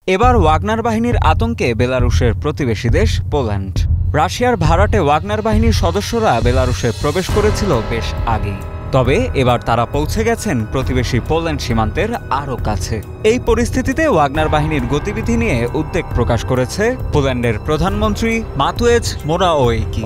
এবার ওয়াগনার বাহিনীর আতঙ্কে বেলারুশের প্রতিবেশী দেশ পোল্যান্ড। রাশিয়ার ভাড়াটে ওয়াগনার বাহিনীর সদস্যরা বেলারুশে প্রবেশ করেছিল বেশ আগেই। তবে এবার তারা পৌঁছে গেছেন প্রতিবেশী পোল্যান্ড সীমান্তের আরও কাছে। এই পরিস্থিতিতে ওয়াগনার বাহিনীর গতিবিধি নিয়ে উদ্বেগ প্রকাশ করেছে পোল্যান্ডের প্রধানমন্ত্রী মাতুয়েজ মোরাওয়েকি।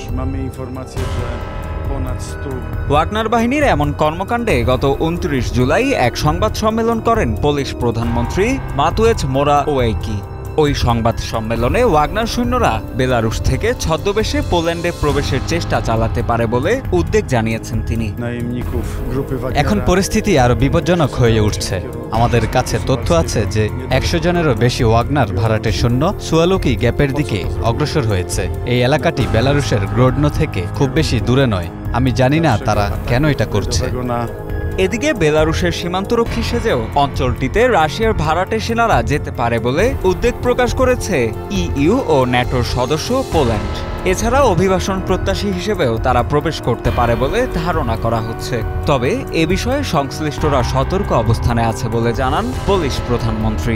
ওয়াগনার বাহিনীর এমন কর্মকাণ্ডে গত ২৯ জুলাই এক সংবাদ সম্মেলন করেন পোলিশ প্রধানমন্ত্রী মাতুয়েজ মোরাওয়েকি। ওই সংবাদ সম্মেলনে ওয়াগনার সৈন্যরা বেলারুশ থেকে ছদ্মবেশে পোল্যান্ডে প্রবেশের চেষ্টা চালাতে পারে বলে উদ্বেগ জানিয়েছেন তিনি। এখন পরিস্থিতি আরো বিপজ্জনক হয়ে উঠছে। আমাদের কাছে তথ্য আছে যে ১০০ জনেরও বেশি ওয়াগনার ভাড়াটে সৈন্য সুয়ালুকি গ্যাপের দিকে অগ্রসর হয়েছে। এই এলাকাটি বেলারুশের গ্রোডনো থেকে খুব বেশি দূরে নয়। আমি জানি না তারা কেন এটা করছে। এদিকে বেলারুশের সীমান্তরক্ষী সেজেও অঞ্চলটিতে রাশিয়ার ভাড়াটে সেনারা যেতে পারে বলে উদ্বেগ প্রকাশ করেছে ইইউ ও ন্যাটোর সদস্য পোল্যান্ড। এছাড়া অভিবাসন প্রত্যাশী হিসেবেও তারা প্রবেশ করতে পারে বলে ধারণা করা হচ্ছে। তবে এ বিষয়ে সংশ্লিষ্টরা সতর্ক অবস্থানে আছে বলে জানান পোলিশ প্রধানমন্ত্রী।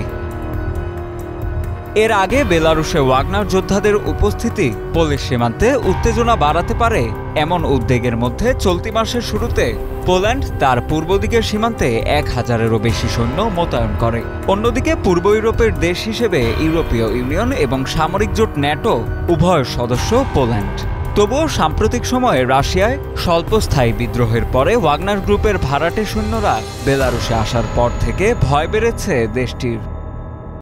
এর আগে বেলারুশে ওয়াগনার যোদ্ধাদের উপস্থিতি পোলিশ সীমান্তে উত্তেজনা বাড়াতে পারে এমন উদ্বেগের মধ্যে চলতি মাসের শুরুতে পোল্যান্ড তার পূর্ব দিকের সীমান্তে ১,০০০-এরও বেশি সৈন্য মোতায়েন করে। অন্যদিকে পূর্ব ইউরোপের দেশ হিসেবে ইউরোপীয় ইউনিয়ন এবং সামরিক জোট ন্যাটো উভয় সদস্য পোল্যান্ড। তবুও সাম্প্রতিক সময়ে রাশিয়ায় স্বল্পস্থায়ী বিদ্রোহের পরে ওয়াগনার গ্রুপের ভাড়াটে সৈন্যরা বেলারুশে আসার পর থেকে ভয় বেড়েছে দেশটির।